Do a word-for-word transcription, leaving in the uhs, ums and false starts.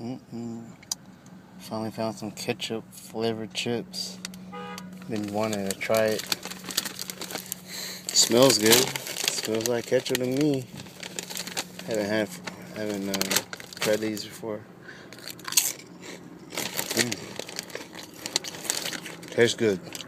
Mm-mm. Finally found some ketchup flavored chips. Been wanting to try it. Smells good. Smells like ketchup to me. Haven't had, haven't uh, tried these before. Mm. Tastes good.